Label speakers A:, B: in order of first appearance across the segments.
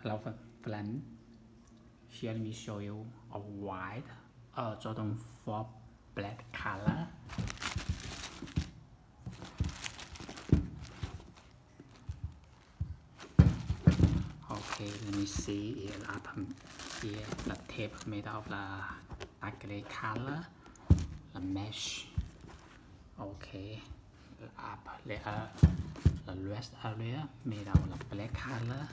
A: Hello friend, here let me show you a white Jordan 4 black color. Okay, let me see it up here. The tape made of the dark gray color, the mesh. Okay, up layer, the rest area made of the black color.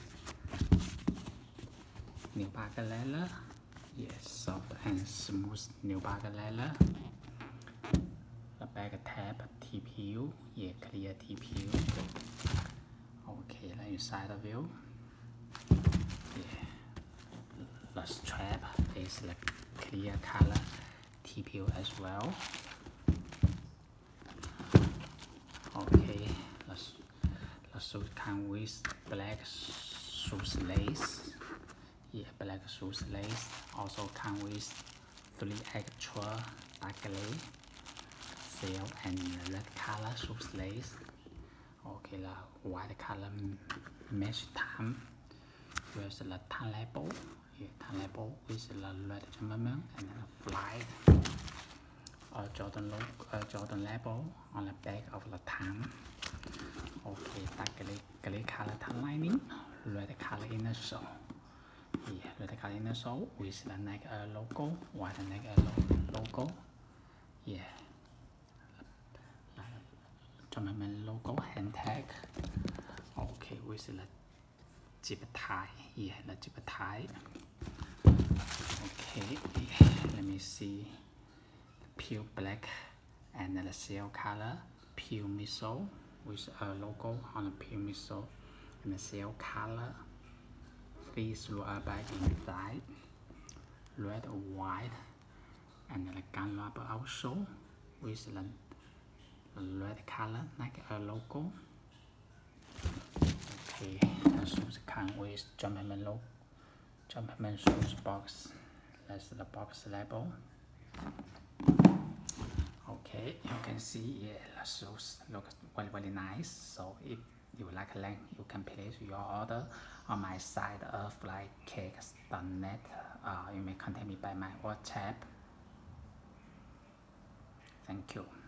A: New barker leather, yes, soft and smooth new barker leather. The back tab TPU, yeah, clear TPU. Okay, the inside view, yeah. The strap is the clear color TPU as well. Okay, the suit comes with black shoes lace. Yeah, black shoes lace also come with 3 actual dark gray, silk and red color shoes lace. Okay, the white color mesh thumb with the tan label. Yeah, tan label with the red ornament and the flag. Jordan label on the back of the thumb. Okay, dark gray color tan lining, red color inner sole. Yeah, red color inner sole with the neck logo, white neck logo. Yeah, German logo hand tag. Okay, with the zip tie. Yeah, the zip tie. Okay, yeah, let me see. Pure black and the silk color, pure midsole with a logo on the pure midsole and the silk color. 3 roller bag inside, red or white, and the gun rubber outsole with the red color like a logo. Okay, the shoes come with Jumpman shoes box. That's the box label. Okay, you can see, yeah, the shoes look very nice. So if you like a link, you can place your order on my site of flycakes.net. You may contact me by my WhatsApp. Thank you.